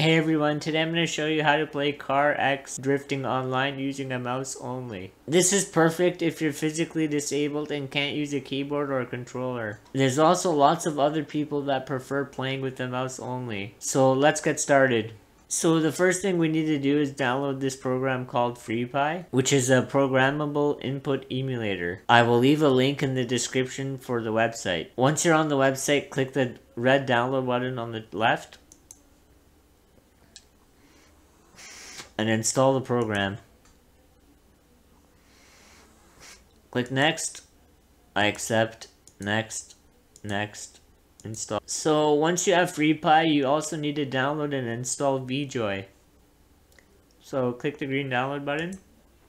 Hey everyone, today I'm going to show you how to play CarX Drifting Online using a mouse only. This is perfect if you're physically disabled and can't use a keyboard or a controller. There's also lots of other people that prefer playing with the mouse only. So let's get started. So the first thing we need to do is download this program called FreePIE, which is a programmable input emulator. I will leave a link in the description for the website. Once you're on the website, click the red download button on the left and install the program. Click next, I accept, next, install. So once you have FreePIE, you also need to download and install vJoy. So click the green download button.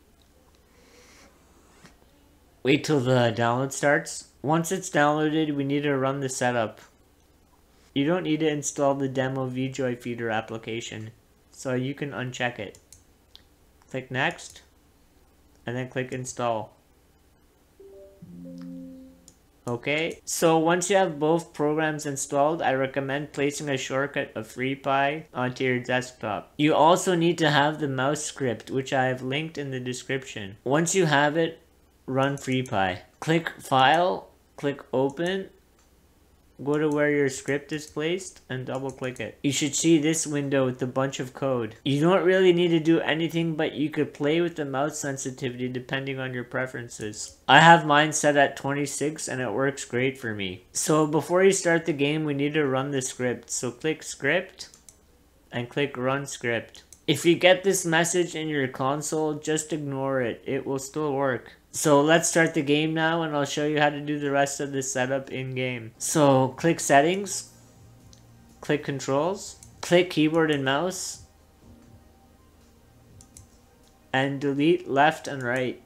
Wait till the download starts. Once it's downloaded, we need to run the setup. You don't need to install the demo vJoy feeder application, so you can uncheck it. Click next, and then click install. Okay, so once you have both programs installed, I recommend placing a shortcut of FreePIE onto your desktop. You also need to have the mouse script, which I have linked in the description. Once you have it, run FreePIE. Click File, click Open, go to where your script is placed and double click it. You should see this window with a bunch of code. You don't really need to do anything, but you could play with the mouse sensitivity depending on your preferences. I have mine set at 26 and it works great for me. So before you start the game, we need to run the script. So click Script and click Run Script. If you get this message in your console, just ignore it. It will still work. So let's start the game now and I'll show you how to do the rest of the setup in game. So click Settings, click Controls, click Keyboard and Mouse, and delete left and right.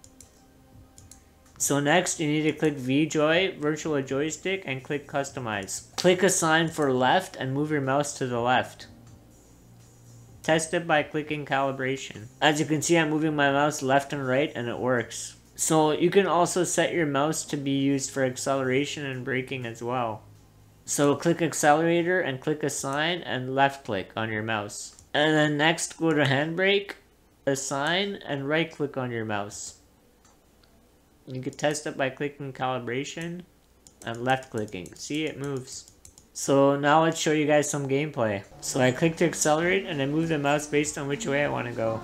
So next you need to click vJoy, Virtual Joystick, and click Customize. Click Assign for left and move your mouse to the left. Test it by clicking Calibration. As you can see, I'm moving my mouse left and right and it works. So you can also set your mouse to be used for acceleration and braking as well. So click Accelerator and click Assign and left click on your mouse. And then next go to Handbrake, Assign, and right click on your mouse. You can test it by clicking Calibration and left clicking. See, it moves. So now let's show you guys some gameplay. So I click to accelerate and I move the mouse based on which way I want to go.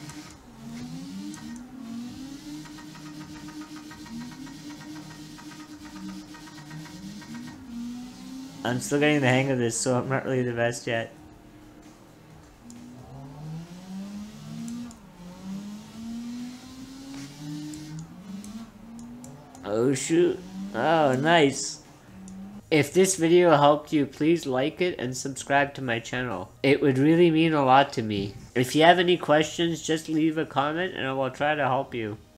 I'm still getting the hang of this, so I'm not really the best yet. Oh shoot. Oh, nice. If this video helped you, please like it and subscribe to my channel. It would really mean a lot to me. If you have any questions, just leave a comment and I will try to help you.